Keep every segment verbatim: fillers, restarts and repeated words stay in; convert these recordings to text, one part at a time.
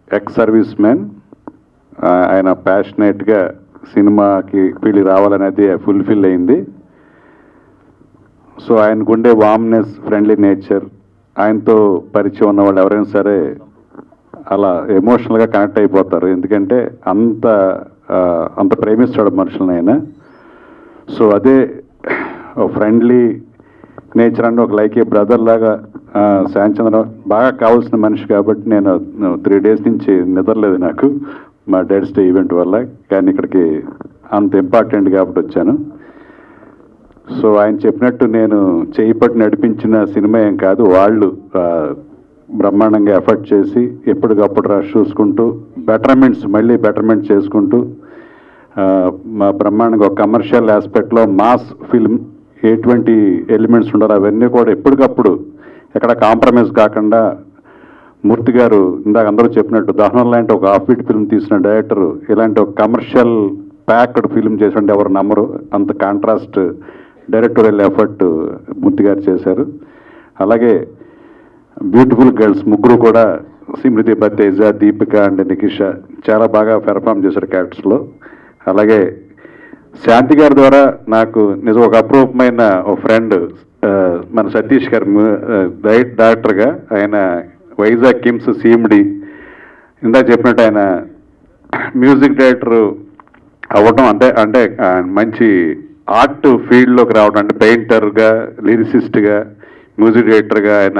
Ex service man. ఆయన ప్యాషనేట్గా సినిమాకి ఫీల్డ్ రావాలనేది ఫుల్ఫిల్ అయింది. సో ఆయనకు ఉండే వామ్నెస్, ఫ్రెండ్లీ నేచర్, ఆయనతో పరిచయం ఉన్న వాళ్ళు ఎవరైనా సరే అలా ఎమోషనల్గా కనెక్ట్ అయిపోతారు. ఎందుకంటే అంత అంత ప్రేమిస్తాడు మనుషులను ఆయన. సో అదే ఫ్రెండ్లీ నేచర్ అంటే ఒక లైక్ ఏ బ్రదర్ లాగా శాంచంద్ర బాగా కావాల్సిన మనిషి. కాబట్టి నేను త్రీ డేస్ నుంచి నిద్రలేదు నాకు, మా డాడ్స్ డే ఈవెంట్ వల్ల. కానీ ఇక్కడికి అంత ఇంపార్టెంట్ కాబట్టి వచ్చాను. సో ఆయన చెప్పినట్టు నేను చేయి పట్టి నడిపించిన సినిమా ఏం కాదు, వాళ్ళు బ్రహ్మాండంగా ఎఫర్ట్ చేసి ఎప్పటికప్పుడు రష్ చూసుకుంటూ బెటర్మెంట్స్ మళ్ళీ బెటర్మెంట్ చేసుకుంటూ మా బ్రహ్మాండంగా ఒక కమర్షియల్ ఆస్పెక్ట్లో మాస్ ఫిల్మ్ ఎటువంటి ఎలిమెంట్స్ ఉండాలి అవన్నీ కూడా ఎప్పటికప్పుడు ఎక్కడ కాంప్రమైజ్ కాకుండా మూర్తి గారు ఇందాక అందరూ చెప్పినట్టు దహనం లాంటి ఒక హాఫ్ బీట్ ఫిల్మ్ తీసిన డైరెక్టర్ ఇలాంటి ఒక కమర్షియల్ ప్యాక్డ్ ఫిల్మ్ చేసినట్టు ఎవరు నమ్మరు. అంత కాంట్రాస్ట్ డైరెక్టోరియల్ ఎఫర్ట్ మూర్తి గారు చేశారు. అలాగే బ్యూటిఫుల్ గర్ల్స్ ముగ్గురు కూడా సిమ్రతి తేజ, దీపిక అండ్ నికిష చాలా బాగా పెర్ఫామ్ చేశారు క్యారెక్టర్స్లో. అలాగే శాంతి గారి ద్వారా నాకు నిజం ఒక అప్రూపమైన ఒక ఫ్రెండ్ మన సతీష్ గారు డైరెక్టర్గా, ఆయన వైజాగ్ కిమ్స్ సిఎండి ఇందాక చెప్పినట్టు ఆయన మ్యూజిక్ డైరెక్టర్ అవ్వటం అంటే అంటే మంచి ఆర్ట్ ఫీల్డ్లోకి రావడం, అంటే పెయింటర్గా, లిరిసిస్ట్గా, మ్యూజిక్ డైరెక్టర్గా ఆయన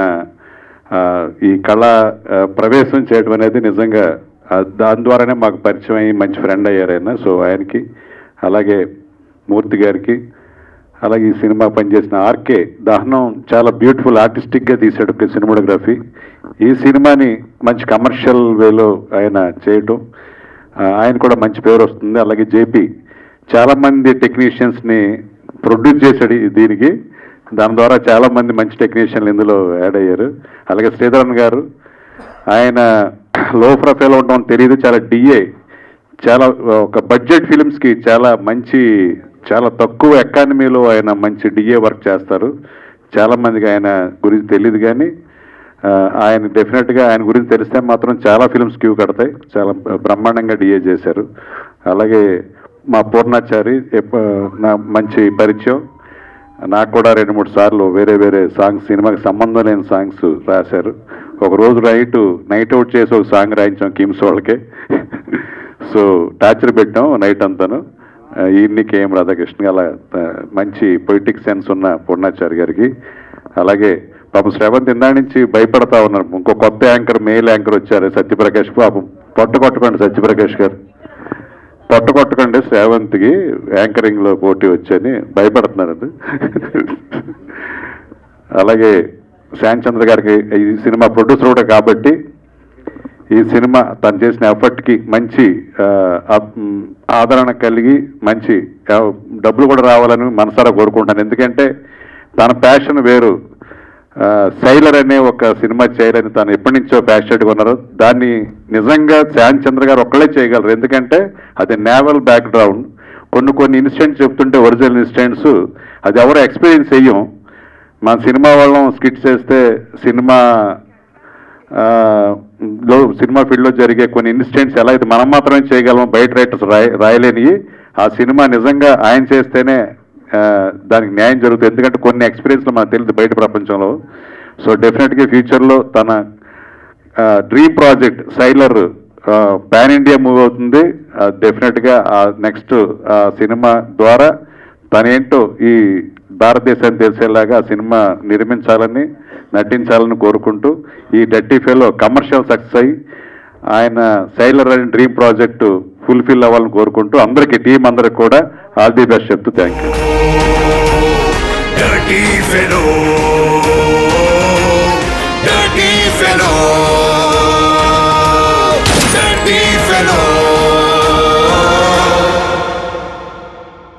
ఈ కళా ప్రవేశం చేయడం అనేది నిజంగా దాని ద్వారానే మాకు పరిచయం అయ్యి మంచి ఫ్రెండ్ అయ్యారు ఆయన. సో ఆయనకి, అలాగే మూర్తి గారికి, అలాగే ఈ సినిమా పనిచేసిన ఆర్కే దహనం చాలా బ్యూటిఫుల్ ఆర్టిస్టిక్గా తీశాడు సినిమాటోగ్రఫీ. ఈ సినిమాని మంచి కమర్షియల్ వేలో ఆయన చేయటం, ఆయన కూడా మంచి పేరు వస్తుంది. అలాగే జేపీ చాలామంది టెక్నీషియన్స్ని ప్రొడ్యూస్ చేశాడు దీనికి, దాని ద్వారా చాలామంది మంచి టెక్నీషియన్లు ఇందులో యాడ్ అయ్యారు. అలాగే శ్రీధరన్ గారు, ఆయన లో ప్రొఫైల్ ఉండడం తెలియదు, చాలా డిఏ, చాలా ఒక బడ్జెట్ ఫిలిమ్స్కి చాలా మంచి, చాలా తక్కువ ఎకానమీలో ఆయన మంచి డిఏ వర్క్ చేస్తారు. చాలామందికి ఆయన గురించి తెలియదు, కానీ ఆయన డెఫినెట్గా ఆయన గురించి తెలిస్తే మాత్రం చాలా ఫిలిమ్స్ క్యూ కడతాయి. చాలా బ్రహ్మాండంగా డిఏ చేశారు. అలాగే మా పూర్ణాచారి నా మంచి పరిచయం, నాకు కూడా రెండు మూడు సార్లు వేరే వేరే సాంగ్స్, సినిమాకి సంబంధం లేని సాంగ్స్ రాశారు. ఒకరోజు నైట్ నైట్ అవుట్ చేసి ఒక సాంగ్ రాయించాం కిమ్స్ వాళ్ళకే. సో టార్చర్ పెట్టాం నైట్ అంతాను. ఈయన్ని కేఎం రాధాకృష్ణ అలా మంచి పొయిటిక్ సెన్స్ ఉన్న పూర్ణాచారి గారికి. అలాగే పాపం శ్రవంత్ ఇందా నుంచి భయపడతా ఉన్నారు, ఇంకో కొత్త యాంకర్ మేల్ యాంకర్ వచ్చారు సత్యప్రకాష్. పాపం పొట్ట కొట్టకండి సత్యప్రకాష్ గారు, పొట్ట కొట్టకండి శ్రావంత్కి యాంకరింగ్లో పోటీ వచ్చని భయపడుతున్నారండి. అలాగే శ్యామ్చంద్ర గారికి ఈ సినిమా ప్రొడ్యూసర్ కూడా కాబట్టి ఈ సినిమా తను చేసిన ఎఫర్ట్కి మంచి ఆదరణ కలిగి మంచి డబ్బులు కూడా రావాలని మనసారా కోరుకుంటాను. ఎందుకంటే తన ప్యాషన్ వేరు. సైలర్ అనే ఒక సినిమా చేయాలని తను ఎప్పటి నుంచో ప్యాషనేట్గా ఉన్నారు. దాన్ని నిజంగా శ్యామ్చంద్ర గారు ఒక్కళ్ళే చేయగలరు. ఎందుకంటే అది నేవల్ బ్యాక్గ్రౌండ్. కొన్ని కొన్ని ఇన్సిడెంట్స్ చెప్తుంటే ఒరిజినల్ ఇన్సిడెంట్స్ అది ఎవరో ఎక్స్పీరియన్స్ చెయ్యం. మన సినిమా వాళ్ళం స్కిట్స్ చేస్తే సినిమా లో సినిమా ఫీల్డ్లో జరిగే కొన్ని ఇన్సిడెంట్స్ ఎలా అయితే మనం మాత్రమే చేయగలం, బయట రైటర్స్ రాయ రాయలేనివి ఆ సినిమా నిజంగా ఆయన చేస్తేనే దానికి న్యాయం జరుగుతుంది. ఎందుకంటే కొన్ని ఎక్స్పీరియన్స్లు మనకు తెలియదు బయట ప్రపంచంలో. సో డెఫినెట్గా ఫ్యూచర్లో తన dream project sailor pan India move అవుతుంది. డెఫినెట్గా నెక్స్ట్ సినిమా ద్వారా తనేంటో ఈ భారతదేశాన్ని తెలిసేలాగా ఆ సినిమా నిర్మించాలని, నటించాలని కోరుకుంటూ ఈ డర్టీ ఫెలో కమర్షియల్ సక్సెస్ అయ్యి ఆయన సైలర్ అనే డ్రీమ్ ప్రాజెక్టు ఫుల్ఫిల్ అవ్వాలని కోరుకుంటూ అందరికీ టీం అందరికి కూడా ఆల్ ది బెస్ట్ చెప్తూ థ్యాంక్ యూ.